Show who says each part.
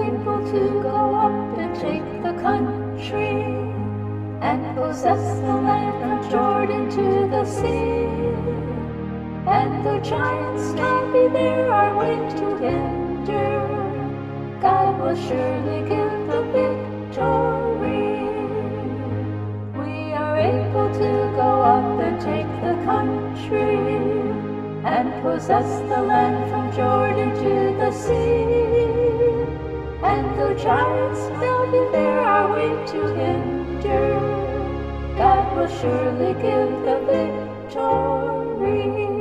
Speaker 1: able to go up and take the country, and possess the land from Jordan to the sea. And though giants may be there our way to hinder, God will surely give the victory. We are able to go up and take the country, and possess the land from Jordan to the sea. And though giants may be there our way to hinder, God will surely give the victory.